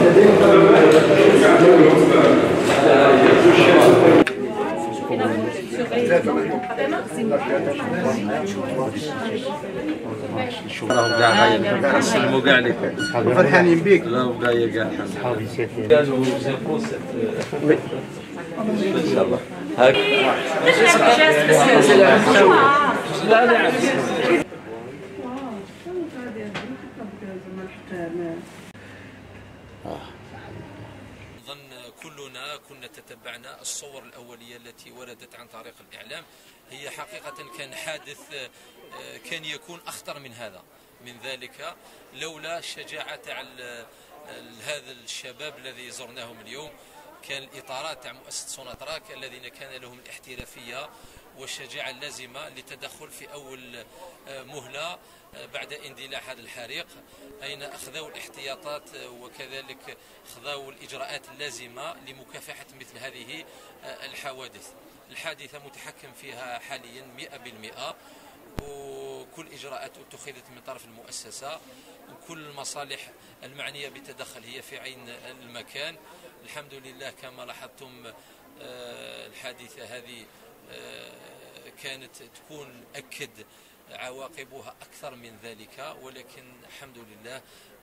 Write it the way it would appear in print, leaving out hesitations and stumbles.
راهم كاع نسلموا كاع لك فرحانين بك. راهم كاع صحابي سيدي كانوا جابوا ان شاء الله هاك لا لا أظن كلنا كنا تتبعنا الصور الأولية التي وردت عن طريق الإعلام. هي حقيقة كان حادث كان يكون أخطر من هذا، من ذلك لولا شجاعة هذا الشباب الذي زرناهم اليوم. كان الإطارات تاع مؤسسة سوناتراك الذين كان لهم الاحترافية والشجاعة اللازمة للتدخل في أول مهلة بعد اندلاع هذا الحريق، أين أخذوا الاحتياطات وكذلك أخذوا الإجراءات اللازمة لمكافحة مثل هذه الحوادث. الحادثة متحكم فيها حاليا 100%، وكل إجراءات اتخذت من طرف المؤسسة، وكل المصالح المعنية بالتدخل هي في عين المكان. الحمد لله كما لاحظتم الحادثة هذه كانت تكون أكد عواقبها أكثر من ذلك، ولكن الحمد لله